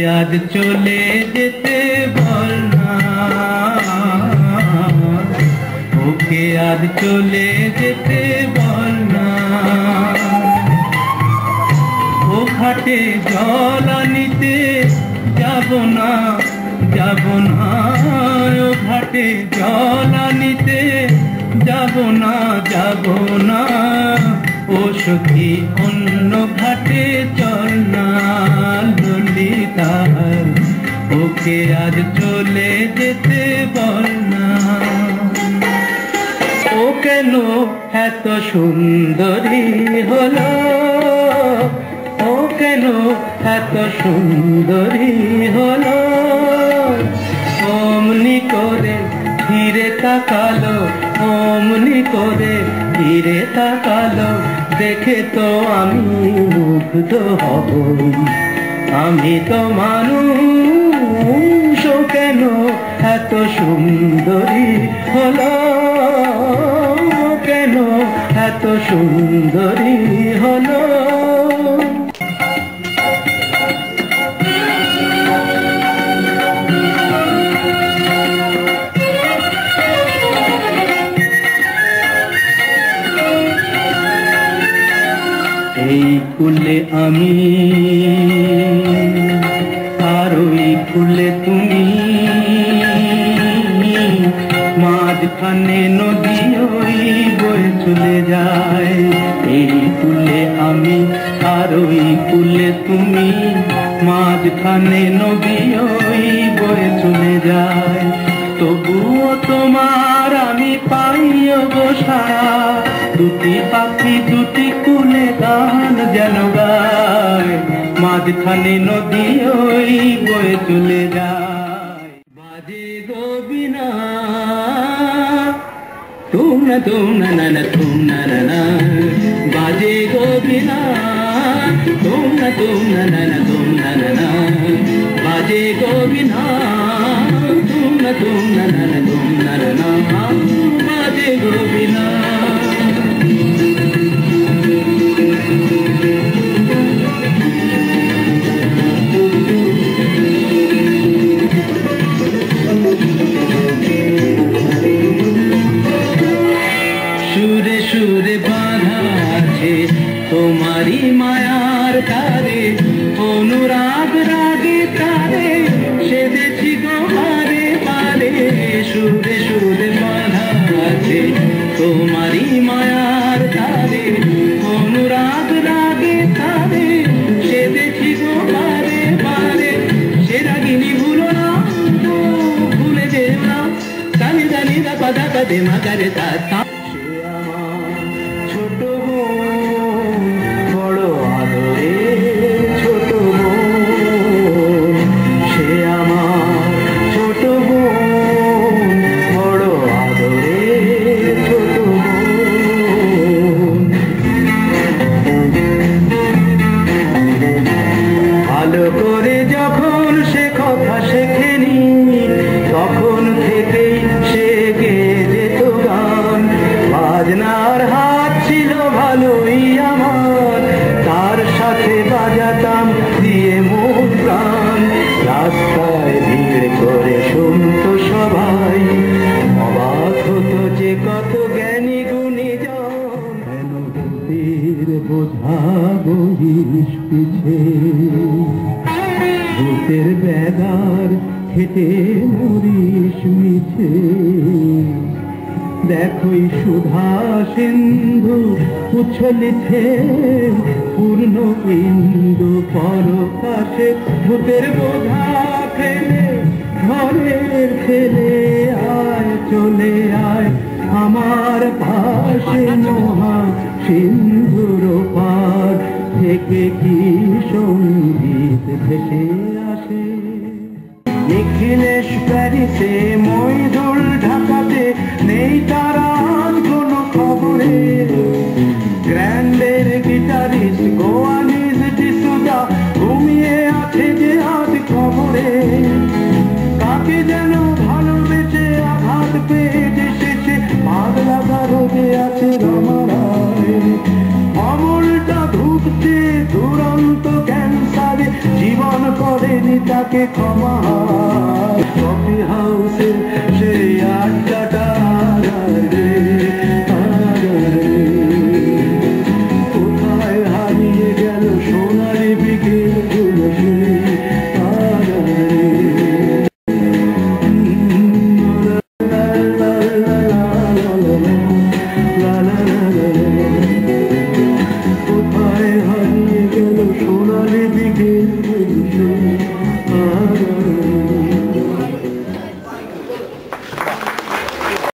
আজ চলে যেতে বল না, ওকে আজ চলে যেতে বল না। ও ঘাটে জল আনিতে যাব না, যাব না, ও ঘাটে জল আনিতে যাব না, যাব না। ও সখী অন্য ঘাটে চল না ললিতা, ওকে আজ চলে যেতে বল না। ও কেন এত সুন্দরী হলো, ও কেন এত সুন্দরী হলো, অমনি করে ফিরে তাকালো, অমনি করে ফিরে তাকালো, দেখে তো আমি মুগ্ধ হবই, আমি তো মানুষ। ও কেন এত সুন্দরী হলো, কেন এত সুন্দরী হলো। এই কুলে আমি আর ওই কুলে তুমি, মাঝখানে নদী ওই বয়ে চলে যায়। এই কুলে আমি আর ওই কুলে তুমি, মাঝখানে নদী ওই বয়ে চলে যায়। তবুও তোমার আমি পাইও গো সারা, দুটি পাখি দুটি কুলে গান যেন গায়, মাঝখানে নদী ওই বয়ে চলে যায়। বাজে গো বিনা তুম না তুম না না না তুম না না না, বাজে গো বিনা তুম না না না তুম না না, বাজে গো বিনা তুম না না না তুम ना ना, बाजे गो बिना। সুরে সুরে বাঁধা আছে তোমারি মায়ার তারে, অনুরাগ রাগে তারে সেদেছি গো পারে পারে। সুরে সুরে বাঁধা আছে তোমারি মায়ার তারে, অনুরাগ রাগে তারে সেদেছি গো পারে পারে। সে রাগিনী ভুলো না, ভুলে যেও না, জানি জানি দা পাদা কাদে মাগারে তা। ছোট বোন বড় আদরে, ছোট বোন সে আমার, ছোট বোন বড় আদরে, ছোট বোন। ভালো করে যখন সে কথা শেখেনি, তখন থেকেই সে গেয়ে যেত গান। বাজনার হাত ছিল ভালোই আমার, তার সাথে বাজাতাম দিয়ে মন প্রাণ। রাস্তায় ভিড় করে শুনত সবাই, অবাক হতো যে কত জ্ঞানী গুণী জন। ভূতের বোঝা বহিস পিছে, ভূতের বেগার হেঁটে মরিস মিছে। দেখোই সুধা সিন্ধু উছলিছে পূর্ণ ইন্দু পরকাশে। ভূতের বোঝা ফেলে ঘরের ছেলে আয়, চলে আয় আমার পাশে। মহা সিন্ধুর পার থেকে কি সঙ্গীত ভেসে আসে। নিখিলেশ প্যারিসে, মইদুল ঢাকাতে, নেই তারা আজ কোনো খবরে। গ্র্যান্ডের গিটারিস্ট গোয়ানিজ ডিসুজা ঘুমিয়ে আছে যে আজ খবরে। কাকে যেন ভালোবেসে আঘাত পেয়ে যে শেষে পাগলা রোদে আছে রমারায়। অমলটা ঢুকছে দুরন্ত ক্যান্সারে, জীবন করেনি তাকে ক্ষমা হয়। কফি হাউসের সেই আড্ডা